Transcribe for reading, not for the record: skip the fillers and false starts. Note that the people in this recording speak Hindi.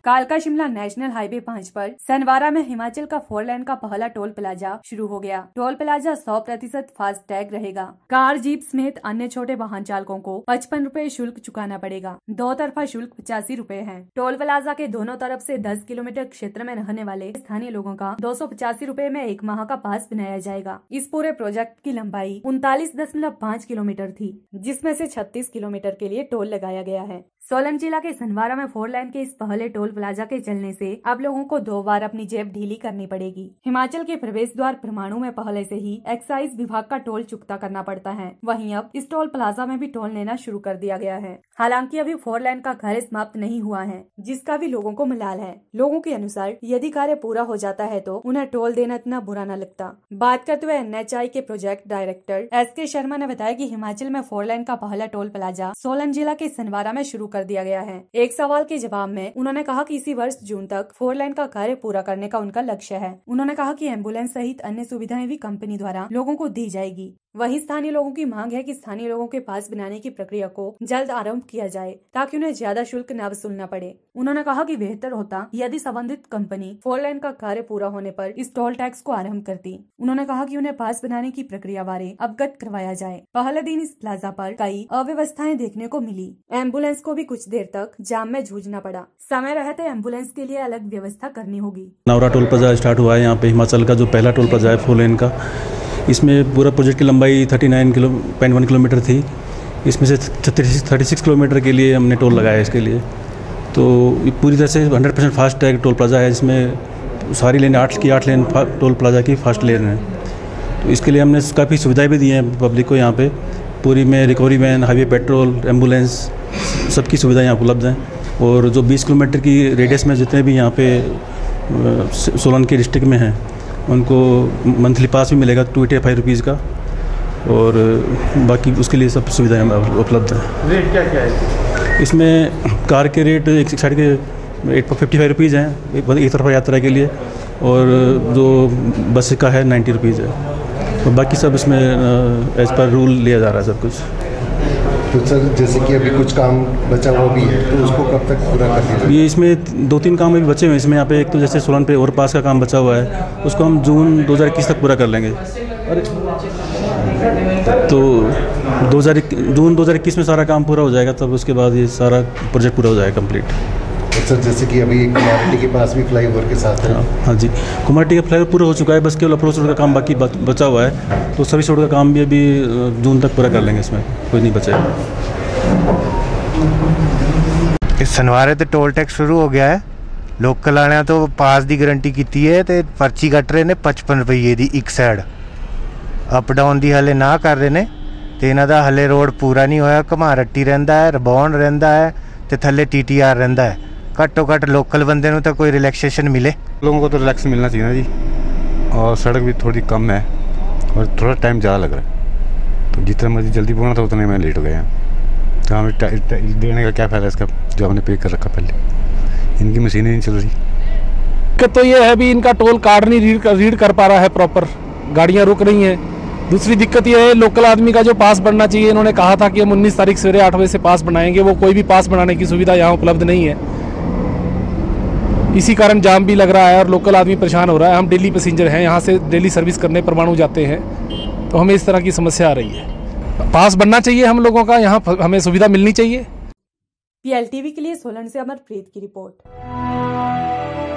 कालका शिमला नेशनल हाईवे 5 पर सनवारा में हिमाचल का 4 लेन का पहला टोल प्लाजा शुरू हो गया। टोल प्लाजा 100% फास्ट टैग रहेगा। कार, जीप समेत अन्य छोटे वाहन चालकों को 55 रुपए शुल्क चुकाना पड़ेगा। दो तरफा शुल्क 85 रुपए है। टोल प्लाजा के दोनों तरफ से 10 किलोमीटर क्षेत्र में रहने वाले स्थानीय लोगों का 285 रुपए में 1 माह का पास बनाया जाएगा। इस पूरे प्रोजेक्ट की लंबाई 39.5 किलोमीटर थी, जिसमें से 36 किलोमीटर के लिए टोल लगाया गया है। सोलन जिला के सनवारा में 4 लेन के इस पहले टोल प्लाजा के चलने से अब लोगों को 2 बार अपनी जेब ढीली करनी पड़ेगी। हिमाचल के प्रवेश द्वार परमाणु में पहले से ही एक्साइज विभाग का टोल चुकता करना पड़ता है। वहीं अब इस टोल प्लाजा में भी टोल लेना शुरू कर दिया गया है। हालांकि अभी 4 लेन का कार्य समाप्त नहीं हुआ है, जिसका भी लोगों को मलाल है। लोगों के अनुसार यदि कार्य पूरा हो जाता है तो उन्हें टोल देना इतना बुरा न लगता। बात करते हुए NHI के प्रोजेक्ट डायरेक्टर SK शर्मा ने बताया कि हिमाचल में 4 लेन का पहला टोल प्लाजा सोलन जिला के सनवारा में शुरू कर दिया गया है। एक सवाल के जवाब में उन्होंने कहा कि इसी वर्ष जून तक 4 लेन का कार्य पूरा करने का उनका लक्ष्य है। उन्होंने कहा कि एम्बुलेंस सहित अन्य सुविधाएं भी कंपनी द्वारा लोगों को दी जाएगी। वहीं स्थानीय लोगों की मांग है कि स्थानीय लोगों के पास बनाने की प्रक्रिया को जल्द आरंभ किया जाए, ताकि उन्हें ज्यादा शुल्क न वसूलना पड़े। उन्होंने कहा कि बेहतर होता यदि संबंधित कंपनी 4 लेन का कार्य पूरा होने पर इस टोल टैक्स को आरंभ करती। उन्होंने कहा कि उन्हें पास बनाने की प्रक्रिया बारे अवगत करवाया जाए। पहले दिन इस प्लाजा पर कई अव्यवस्थाएं देखने को मिली। एम्बुलेंस को भी कुछ देर तक जाम में जूझना पड़ा। समय रहते एम्बुलेंस के लिए अलग व्यवस्था करनी होगी। नवरा टोल प्लाजा स्टार्ट हुआ है यहाँ पे। हिमाचल का जो पहला टोल प्लाजा है 4 लेन का। इसमें पूरा प्रोजेक्ट की लंबाई 39.1 किलोमीटर थी। इसमें से 36 किलोमीटर के लिए हमने टोल लगाया है इसके लिए। तो पूरी तरह से 100% फास्ट टैग टोल प्लाजा है, जिसमें सारी लेन 8 लेन टोल प्लाजा की फास्ट लेन है। तो इसके लिए हमने काफ़ी सुविधाएं भी दी हैं पब्लिक को। यहाँ पे पूरी में recovery van, highway patrol, ambulance, सबकी सुविधाएं यहाँ उपलब्ध हैं। और जो 20 किलोमीटर की रेडियस में जितने भी यहाँ पे सोलन के डिस्ट्रिक्ट में हैं, उनको मंथली पास भी मिलेगा 285 रुपीज़ का। और बाकी उसके लिए सब सुविधाएं उपलब्ध हैं। रेट क्या क्या है इसमें? कार के रेट एक साइड के 55 रुपीज़ हैं एक तरफा यात्रा के लिए, और जो बस का है 90 रुपीज़ है। और बाकी सब इसमें एज पर रूल लिया जा रहा है सब कुछ। तो सर, जैसे कि अभी कुछ काम बचा हुआ भी है, तो उसको कब तक पूरा कर दिया जाए? ये इसमें 2-3 काम भी बचे हुए हैं। इसमें यहाँ पे एक तो जैसे सोलन पे ओवरपास का काम बचा हुआ है, उसको हम जून 2021 तक पूरा कर लेंगे। तो जून 2021 में सारा काम पूरा हो जाएगा, तब उसके बाद ये सारा प्रोजेक्ट पूरा हो जाएगा कंप्लीट। सर, जैसे कि अभी कुमारहट्टी के पास भी फ्लाईओवर के साथ है। हाँ जी, कुमारहट्टी का फ्लाईओवर पूरा हो चुका है, बस केवल अप्रोच रोड का काम बाकी बचा हुआ है। तो सभी रोड का काम भी अभी जून तक पूरा कर लेंगे, इसमें कोई नहीं बचेगा। इस सनवारे तो टोल टैक्स शुरू हो गया है। लोकल वाले तो पास की गारंटी की है, तो पर्ची कट रहे हैं 55 रुपये की एक साइड। अप डाउन की हले ना कर रहे हैं, तो इन्हों का हले रोड पूरा नहीं होया। कुमारहट्टी रहिंदा है, रबौन रहिंदा है, तो थले TTR रहिंदा है। घट्टो घट्ट लोकल बंदे को तो कोई रिलैक्सेशन मिले। लोगों को तो रिलैक्स मिलना चाहिए ना जी। और सड़क भी थोड़ी कम है और थोड़ा टाइम ज़्यादा लग रहा है, तो जितना मर्जी जल्दी पहुँचना था उतने में लेट हो गए हैं। तो हमें देने का क्या फ़ायदा इसका, जो हमने पे कर रखा पहले। इनकी मशीनें नहीं चल रही। दिक्कत तो ये है भी इनका टोल कार्ड नहीं रीड कर पा रहा है प्रॉपर, गाड़ियाँ रुक रही हैं। दूसरी दिक्कत यह है, लोकल आदमी का जो पास बनना चाहिए, इन्होंने कहा था कि हम 19 तारीख सवेरे 8 बजे से पास बनाएंगे, वो कोई भी पास बनाने की सुविधा यहाँ उपलब्ध नहीं है। इसी कारण जाम भी लग रहा है और लोकल आदमी परेशान हो रहा है। हम डेली पैसेंजर हैं, यहाँ से डेली सर्विस करने परमाणु जाते हैं, तो हमें इस तरह की समस्या आ रही है। पास बनना चाहिए हम लोगों का, यहाँ हमें सुविधा मिलनी चाहिए। PLTV के लिए सोलन से अमरप्रीत की रिपोर्ट।